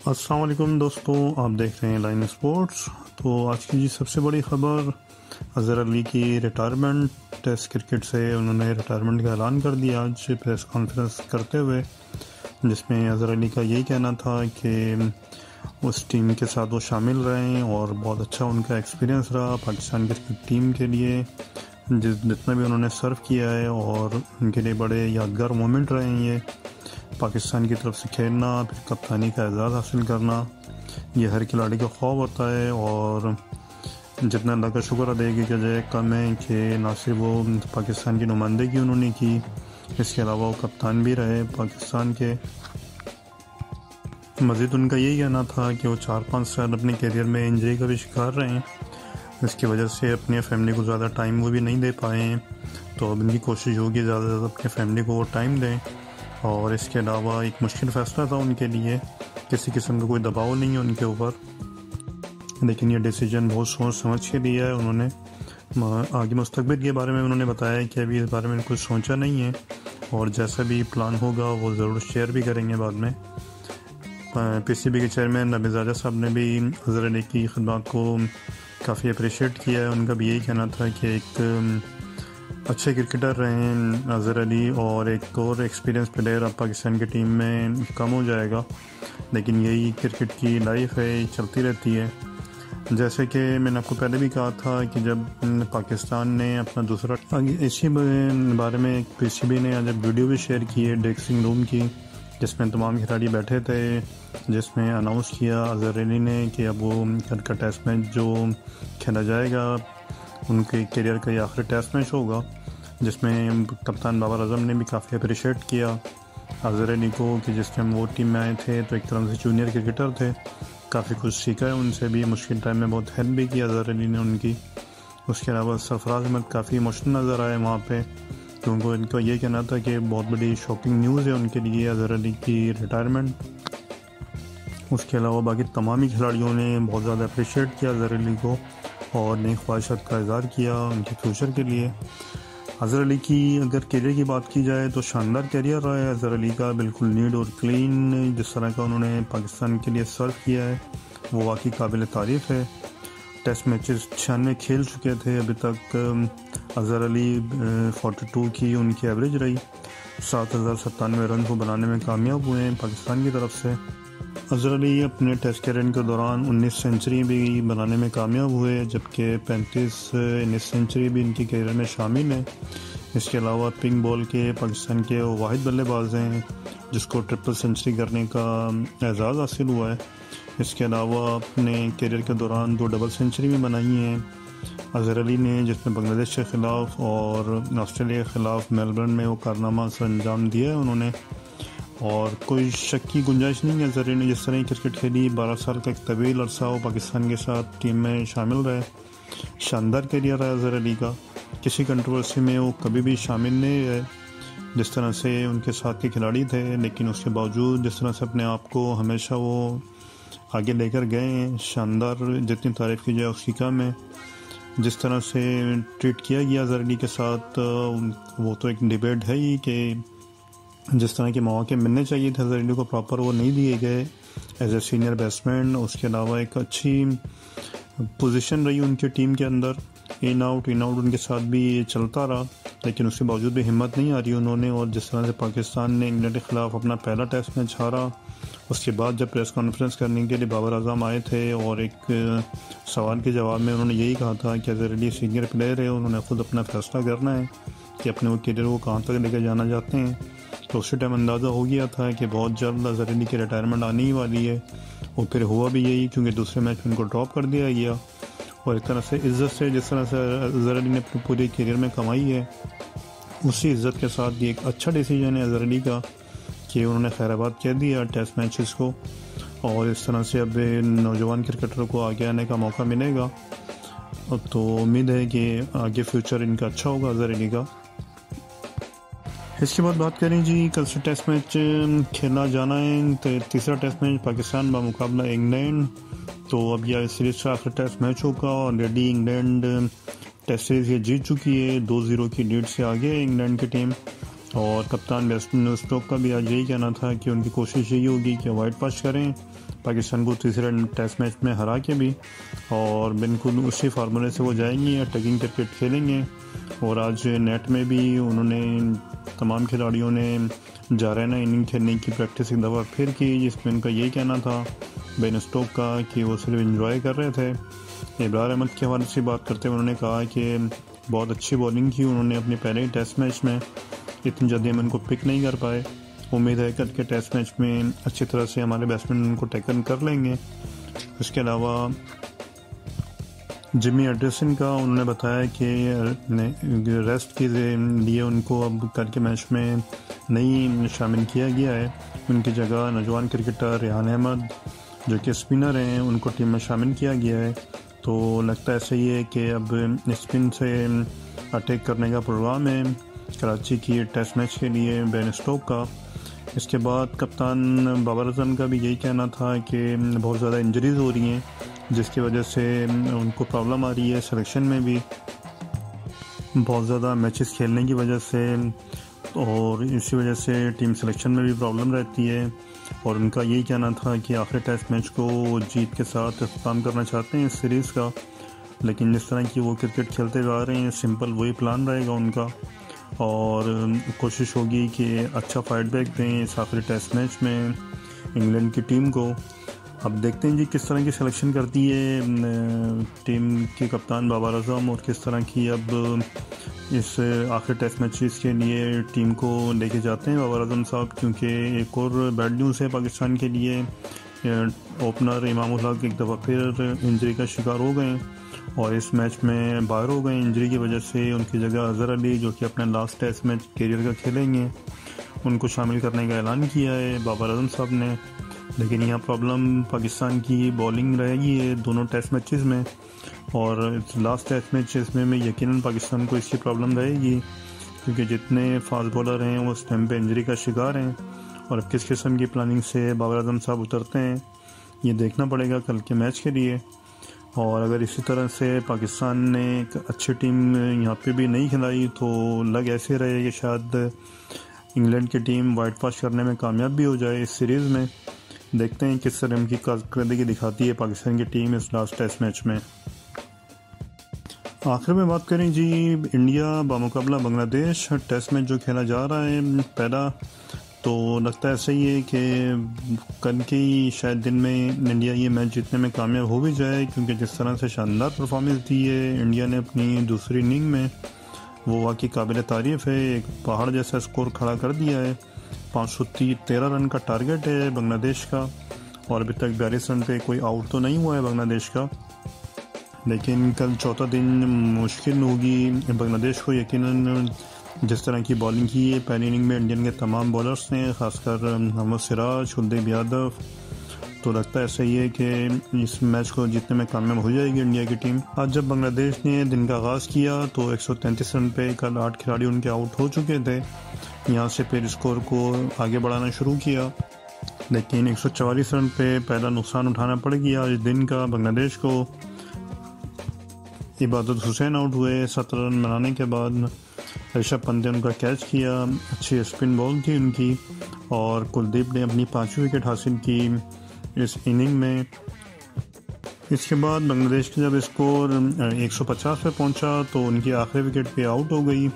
अस्सलाम वालेकुम दोस्तों, आप देख रहे हैं लाइन स्पोर्ट्स। तो आज की जी सबसे बड़ी ख़बर अज़हर अली की रिटायरमेंट। टेस्ट क्रिकेट से उन्होंने रिटायरमेंट का ऐलान कर दिया आज प्रेस कॉन्फ्रेंस करते हुए, जिसमें अज़हर अली का यही कहना था कि उस टीम के साथ वो शामिल रहे और बहुत अच्छा उनका एक्सपीरियंस रहा पाकिस्तान क्रिकेट टीम के लिए, जितना भी उन्होंने सर्व किया है, और उनके लिए बड़े यादगार मोमेंट रहे हैं ये। पाकिस्तान की तरफ से खेलना, फिर कप्तानी का एजाज़ हासिल करना, ये हर खिलाड़ी का ख्वाब होता है। और जितना अल्लाह का शुक्र अदा की वजह कम है कि ना सिर्फ वो पाकिस्तान की नुमाइंदगी उन्होंने की, इसके अलावा वो कप्तान भी रहे पाकिस्तान के। मज़ीद उनका यही कहना था कि वो 4-5 साल अपने करियर में इंजरी का भी शिकार रहे हैं, इसकी वजह से अपनी फैमिली को ज़्यादा टाइम वो भी नहीं दे पाए हैं। तो अब इनकी कोशिश होगी ज़्यादा से ज़्यादा अपनी फैमिली को वो टाइम दें। और इसके अलावा एक मुश्किल फ़ैसला था उनके लिए, किसी किस्म का कोई दबाव नहीं है उनके ऊपर, लेकिन ये डिसीजन बहुत सोच समझ के लिया है उन्होंने। आगे मुस्तकबिल के बारे में उन्होंने बताया कि अभी इस बारे में कुछ सोचा नहीं है, और जैसा भी प्लान होगा वो ज़रूर शेयर भी करेंगे बाद में। पीसीबी के चेयरमैन नबीज़ादा साहब ने भी अज़हर अली की खिदमत को काफ़ी अप्रिशिएट किया है। उनका भी यही कहना था कि एक अच्छे क्रिकेटर रहे हैं अज़हर अली, और एक और एक्सपीरियंस प्लेयर अब पाकिस्तान की टीम में कम हो जाएगा, लेकिन यही क्रिकेट की लाइफ है, चलती रहती है। जैसे कि मैंने आपको पहले भी कहा था कि जब पाकिस्तान ने अपना दूसरा, इसी बारे में पीसीबी ने आज वीडियो भी शेयर की है ड्रेसिंग रूम की, जिसमें तमाम खिलाड़ी बैठे थे, जिसमें अनाउंस किया अज़हर अली ने कि अब वो कल का टेस्ट मैच जो खेला जाएगा उनके करियर का ये आखिरी टेस्ट मैच होगा, जिसमें कप्तान बाबर आजम ने भी काफ़ी अप्रिशिएट किया अज़हर अली को कि जिस टाइम वो टीम में आए थे तो एक तरह से जूनियर क्रिकेटर थे, काफ़ी कुछ सीखा है उनसे भी, मुश्किल टाइम में बहुत हेल्प भी किया अज़हर अली ने उनकी। उसके अलावा सरफराज अहमद काफ़ी इमोशनल नज़र आए वहाँ पे, क्योंकि इनका ये कहना था कि बहुत बड़ी शॉकिंग न्यूज़ है उनके लिए अज़हर अली की रिटायरमेंट। उसके अलावा बाकी तमाम ही खिलाड़ियों ने बहुत ज़्यादा अप्रिशिएट किया अज़हर अली को और नई ख्वाहिशात का इज़हार किया उनके फ्यूचर के लिए। अज़हर अली की अगर करियर की बात की जाए तो शानदार करियर रहा है अज़हर अली का, बिल्कुल नीट और क्लीन। जिस तरह का उन्होंने पाकिस्तान के लिए सर्व किया है वो वाकई काबिल तारीफ़ है। टेस्ट मैचेस 96 खेल चुके थे अभी तक अज़हर अली। 42 की उनकी एवरेज रही, 7097 रन को बनाने में कामयाब हुए हैं पाकिस्तान की तरफ से। अज़हर अली अपने टेस्ट कैरियर के दौरान 19 सेंचुरी भी बनाने में कामयाब हुए, जबकि 35 सेंचुरी भी इनके कैरियर में शामिल है। इसके अलावा पिंक बॉल के पाकिस्तान के वाहिद बल्लेबाज हैं जिसको ट्रिपल सेंचुरी करने का एजाज़ हासिल हुआ है। इसके अलावा अपने कैरियर के दौरान 2 डबल सेंचुरी भी बनाई हैं अज़हर अली ने, जिसमें बांग्लादेश के ख़िलाफ़ और ऑस्ट्रेलिया के ख़िलाफ़ मेलबर्न में वो कारनामा से अंजाम दिया है उन्होंने। और कोई शक की गुंजाइश नहीं है अज़हर ने जिस तरह क्रिकेट खेली, 12 साल का एक तवील अरसा वो पाकिस्तान के साथ टीम में शामिल रहे। शानदार करियर है अज़हर अली का, किसी कंट्रोवर्सी में वो कभी भी शामिल नहीं रहे। जिस तरह से उनके साथ के खिलाड़ी थे, लेकिन उसके बावजूद जिस तरह से अपने आप को हमेशा वो आगे लेकर गए हैं, शानदार, जितनी तारीफ़ की जाए उसकी कम है। जिस तरह से ट्रीट किया गया अज़हर अली के साथ वो तो एक डिबेट है ही कि जिस तरह के मौके मिलने चाहिए थे अज़हर अली को प्रॉपर वो नहीं दिए गए एज ए सीनियर बैट्समैन। उसके अलावा एक अच्छी पोजीशन रही उनकी टीम के अंदर, इन आउट उनके साथ भी ये चलता रहा, लेकिन उसके बावजूद भी हिम्मत नहीं आ रही उन्होंने। और जिस तरह से पाकिस्तान ने इंग्लैंड के ख़िलाफ़ अपना पहला टेस्ट मैच हारा, उसके बाद जब प्रेस कॉन्फ्रेंस करने के लिए बाबर आजम आए थे और एक सवाल के जवाब में उन्होंने यही कहा था कि अज़हर अली सीनियर प्लेयर है, उन्होंने ख़ुद अपना फैसला करना है कि अपने वो करियर को कहाँ तक लेकर जाना चाहते हैं। तो उसी टाइम अंदाज़ा हो गया था कि बहुत जल्द अज़हर अली की रिटायरमेंट आने ही वाली है, और फिर हुआ भी यही, क्योंकि दूसरे मैच में उनको ड्रॉप कर दिया गया। और एक तरह से इज़्ज़त से जिस तरह से अज़हर अली ने अपने पूरे करियर में कमाई है, उसी इज़्ज़त के साथ ये एक अच्छा डिसीजन है अज़हर अली का कि उन्होंने खैराबाद कह दिया टेस्ट मैचेस को, और इस तरह से अब नौजवान क्रिकेटरों को आगे आने का मौका मिलेगा। तो उम्मीद है कि आगे फ्यूचर इनका अच्छा होगा अज़हर अली का। इसके बाद बात करें जी, कल से टेस्ट मैच खेला जाना है, तो तीसरा टेस्ट मैच पाकिस्तान मुकाबला इंग्लैंड। तो अब यह सीरीज का आखिरी टेस्ट मैच होगा। ऑलरेडी इंग्लैंड टेस्ट सीरीज ये जीत चुकी है, 2-0 की लीड से आगे है इंग्लैंड की टीम। और कप्तान वेस्टर्न स्टोक का भी आज यही कहना था कि उनकी कोशिश यही होगी कि वाइट वॉश करें पाकिस्तान को तीसरे टेस्ट मैच में हरा के भी, और बिल्कुल उसी फार्मूले से वो जाएंगे, अटैकिंग क्रिकेट खेलेंगे। और आज नेट में भी उन्होंने तमाम खिलाड़ियों ने जाराना इनिंग खेलने की प्रैक्टिस एक दफ़ा फिर की, जिसमें उनका यही कहना था बेन स्टोक का कि वो सिर्फ एंजॉय कर रहे थे। इब्रार अहमद के हवाले से बात करते हुए उन्होंने कहा कि बहुत अच्छी बॉलिंग की उन्होंने अपने पहले ही टेस्ट मैच में, इतनी जल्दी हम उनको पिक नहीं कर पाए। उम्मीद है कि टेस्ट मैच में अच्छी तरह से हमारे बैट्समैन उनको टैकल कर लेंगे। इसके अलावा जिमी एंडरसन का उन्होंने बताया कि रेस्ट के लिए उनको अब कल के मैच में नहीं शामिल किया गया है। उनकी जगह नौजवान क्रिकेटर रेहान अहमद जो कि स्पिनर हैं उनको टीम में शामिल किया गया है। तो लगता है ऐसा ही है कि अब स्पिन से अटैक करने का प्रोग्राम है कराची की टेस्ट मैच के लिए बेन स्टोक का। इसके बाद कप्तान बाबर आजम का भी यही कहना था कि बहुत ज़्यादा इंजरीज़ हो रही हैं, जिसकी वजह से उनको प्रॉब्लम आ रही है सिलेक्शन में भी, बहुत ज़्यादा मैचेस खेलने की वजह से, और इसी वजह से टीम सिलेक्शन में भी प्रॉब्लम रहती है। और उनका यही कहना था कि आखिरी टेस्ट मैच को जीत के साथ इख्तिताम करना चाहते हैं इस सीरीज़ का, लेकिन जिस तरह की वो क्रिकेट खेलते हुए आ रहे हैं सिंपल वही प्लान रहेगा उनका, और कोशिश होगी कि अच्छा फाइट बैक दें इस आखिरी टेस्ट मैच में इंग्लैंड की टीम को। अब देखते हैं जी किस तरह की सिलेक्शन करती है टीम के कप्तान बाबर आजम, और किस तरह की अब इस आखिरी टेस्ट मैचेस के लिए टीम को लेके जाते हैं बाबर आजम साहब। क्योंकि एक और बैड न्यूज़ है पाकिस्तान के लिए, ओपनर इमाम उल हक एक दफ़ा फिर इंजरी का शिकार हो गए और इस मैच में बाहर हो गए इंजरी की वजह से। उनकी जगह अजहर अली जो कि अपना लास्ट टेस्ट मैच कैरियर का खेलेंगे, उनको शामिल करने का ऐलान किया है बाबर आजम साहब ने। लेकिन यहाँ प्रॉब्लम पाकिस्तान की बॉलिंग रहेगी है दोनों टेस्ट मैचेस में, और लास्ट टेस्ट मैचेस में यकीनन पाकिस्तान को इसकी प्रॉब्लम रहेगी, क्योंकि जितने फास्ट बॉलर हैं वो उस टाइम पे इंजरी का शिकार हैं। और किस किस्म की प्लानिंग से बाबर आजम साहब उतरते हैं ये देखना पड़ेगा कल के मैच के लिए। और अगर इसी तरह से पाकिस्तान ने एक अच्छी टीम यहाँ पे भी नहीं खिलाई तो लग ऐसे रहे कि शायद इंग्लैंड की टीम वाइट वॉश करने में कामयाब भी हो जाए इस सीरीज़ में। देखते हैं किस तरह की कारकर्दगी दिखाती है पाकिस्तान की टीम इस लास्ट टेस्ट मैच में। आखिर में बात करें जी इंडिया बामुकाबला बांग्लादेश टेस्ट मैच जो खेला जा रहा है पहला, तो लगता है सही है कि कल के ही शायद दिन में इंडिया ये मैच जीतने में कामयाब हो भी जाए, क्योंकि जिस तरह से शानदार परफॉर्मेंस दी है इंडिया ने अपनी दूसरी इनिंग में वो वाकई काबिल तारीफ़ है। एक पहाड़ जैसा स्कोर खड़ा कर दिया है। 513 रन का टारगेट है बांग्लादेश का, और अभी तक 42 रन पे कोई आउट तो नहीं हुआ है बांग्लादेश का। लेकिन कल चौथा दिन मुश्किल होगी बांग्लादेश को, यकीनन जिस तरह की बॉलिंग की है पहली इनिंग में इंडियन के तमाम बॉलर्स ने, खासकर मोहम्मद सिराज, कुलदीप यादव, तो लगता है सही है कि इस मैच को जीतने में कामयाब हो जाएगी इंडिया की टीम। आज जब बांग्लादेश ने दिन का आगाज़ किया तो 133 रन पे कल 8 खिलाड़ी उनके आउट हो चुके थे। यहाँ से फिर स्कोर को आगे बढ़ाना शुरू किया, लेकिन 144 रन पे पहला नुकसान उठाना पड़ गया आज दिन का बांग्लादेश को। इबादत हुसैन आउट हुए 17 रन बनाने के बाद। ऋषभ पंत ने उनका कैच किया, अच्छी स्पिन बॉल थी उनकी, और कुलदीप ने अपनी 5वीं विकेट हासिल की इस इनिंग में। इसके बाद बांग्लादेश का जब स्कोर 150 पे पहुंचा तो उनकी आखिरी विकेट पे आउट हो गई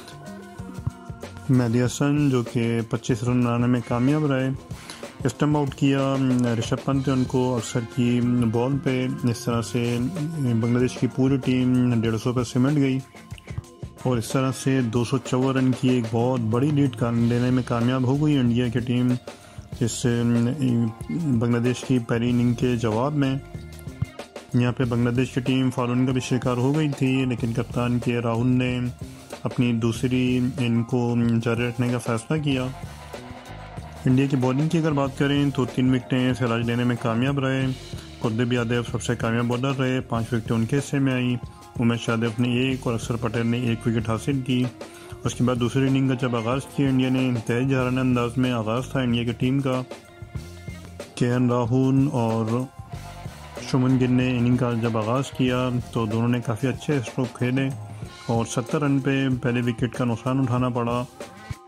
मेहदी हसन, जो कि 25 रन बनाने में कामयाब रहे। स्टम्प आउट किया ऋषभ पंत ने उनको अक्सर की बॉल पे। इस तरह से बांग्लादेश की पूरी टीम 150 पे सिमट गई और इस तरह से 254 रन की एक बहुत बड़ी लीड लेने में कामयाब हो गई इंडिया की टीम इस बांग्लादेश की पहली इनिंग के जवाब में। यहाँ पे बांग्लादेश की टीम फॉलोइंग का भी शिकार हो गई थी, लेकिन कप्तान के राहुल ने अपनी दूसरी इनको जारी रखने का फैसला किया। इंडिया की बॉलिंग की अगर बात करें तो 3 विकेटें सिराज लेने में कामयाब रहे। कुलदीप यादव सबसे कामयाब बॉलर रहे, 5 विकेटें उनके हिस्से में आई। उमेश यादव ने 1 और अक्षर पटेल ने 1 विकेट हासिल की। उसके बाद दूसरी इनिंग का जब आगाज़ किया इंडिया ने, इंतहाई जहाराना अंदाज में आगाज़ था इंडिया की टीम का। केएल राहुल और शुभमन गिल ने इनिंग का जब आगाज़ किया तो दोनों ने काफ़ी अच्छे स्ट्रोक खेले और 70 रन पे पहले विकेट का नुकसान उठाना पड़ा।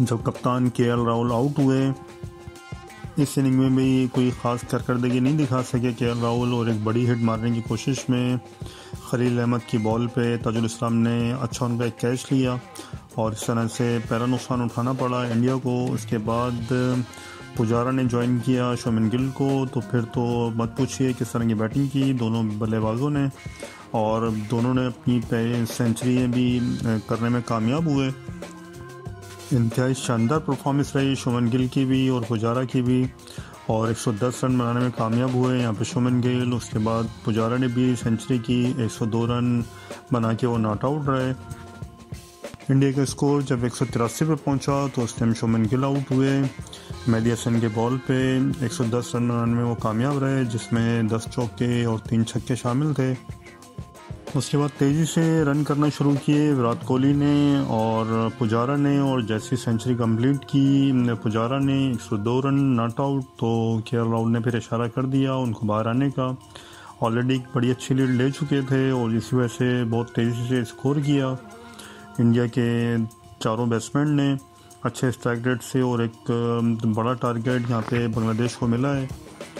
जब कप्तान KL राहुल आउट हुए, इस इनिंग में भी कोई ख़ास कारकर्दगी नहीं दिखा सके KL राहुल, और एक बड़ी हिट मारने की कोशिश में खलील अहमद की बॉल पे ताजुल इस्लाम ने अच्छा उनका एक कैच लिया और इस तरह से पहला नुकसान उठाना पड़ा इंडिया को। उसके बाद पुजारा ने ज्वाइन किया शुभमन गिल को, तो फिर तो मत पूछिए किस तरह की बैटिंग की दोनों बल्लेबाजों ने, और दोनों ने अपनी सेंचुरी भी करने में कामयाब हुए। इंतहाई शानदार परफॉर्मेंस रही शुभमन गिल की भी और पुजारा की भी, और 110 रन बनाने में कामयाब हुए यहाँ पे शुभमन गिल। उसके बाद पुजारा ने भी सेंचुरी की, 102 रन बना के वो नॉट आउट रहे। इंडिया का स्कोर जब 183 पे पहुंचा तो उस टाइम शुभमन गिल आउट हुए। मेहदी हसन के बॉल पे 110 रन बनाने में वो कामयाब रहे, जिसमें 10 चौके और 3 छक्के शामिल थे। उसके बाद तेज़ी से रन करना शुरू किए विराट कोहली ने और पुजारा ने, और जैसी सेंचुरी कंप्लीट की पुजारा ने 102 रन नॉट आउट, तो KL राहुल ने फिर इशारा कर दिया उनको बाहर आने का। ऑलरेडी एक बड़ी अच्छी लीड ले चुके थे और इसी वजह से बहुत तेज़ी से स्कोर किया इंडिया के चारों बैट्समैन ने अच्छे स्ट्राइक रेट से, और एक बड़ा टारगेट यहाँ पे बांग्लादेश को मिला है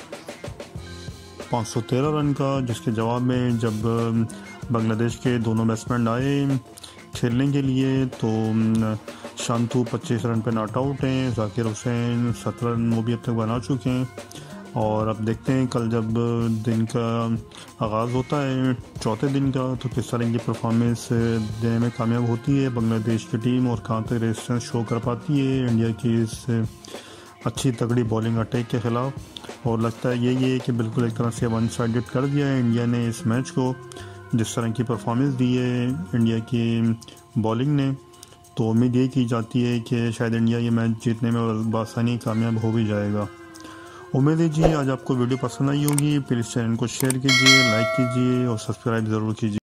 513 रन का, जिसके जवाब में जब बांग्लादेश के दोनों बैट्समैन आए खेलने के लिए तो शांतु 25 रन पे नॉट आउट हैं, जाकिर हुसैन 17 रन वो भी अब तक बना चुके हैं। और अब देखते हैं कल जब दिन का आगाज़ होता है चौथे दिन का, तो किस तरह की परफॉर्मेंस देने में कामयाब होती है बांग्लादेश की टीम और कहाँ तक रेजिस्टेंस शो कर पाती है इंडिया की इस अच्छी तगड़ी बॉलिंग अटैक के ख़िलाफ़। और लगता है यही है कि बिल्कुल एक तरह से वन साइडेड कर दिया है इंडिया ने इस मैच को, जिस तरह की परफॉर्मेंस दी है इंडिया की बॉलिंग ने। तो उम्मीद ये की जाती है कि शायद इंडिया ये मैच जीतने में बआसानी कामयाब हो भी जाएगा। उम्मीद है जी आज आपको वीडियो पसंद आई होगी। प्लीज़ चैनल को शेयर कीजिए, लाइक कीजिए और सब्सक्राइब ज़रूर कीजिए।